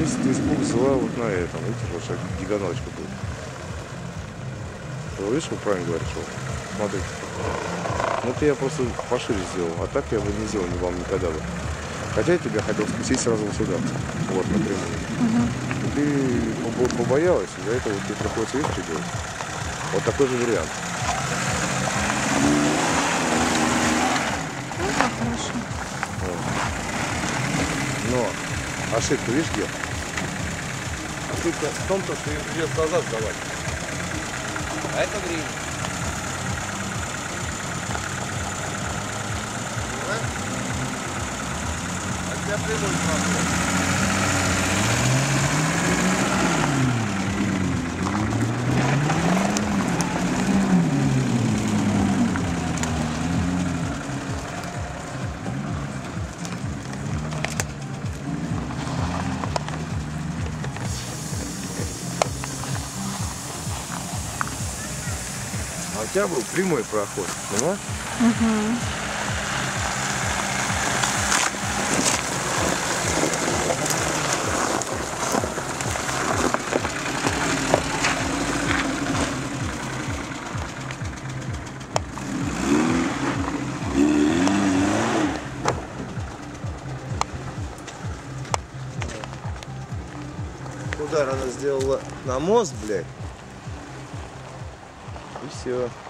испуг зла вот на этом. Видите, вот шаг гиганочка будет. Вы видишь, вы правильно говорите, что? Смотрите. Ну это я просто пошире сделал. А так я бы не сделал вам никогда бы. Хотя я тебя хотел спустить сразу сюда. Вот, напрямую. Ты побоялась, из-за этого тебе приходится видишь делать. Вот такой же вариант. Ну, так хорошо. Вот. Но ошибка, видишь, где? Ошибка в том, что ее придется назад сдавать. А это время. А тебя прямой спрашивает. А у тебя был прямой проход, поняла? Угу. Удар она сделала на мост, блядь. И все.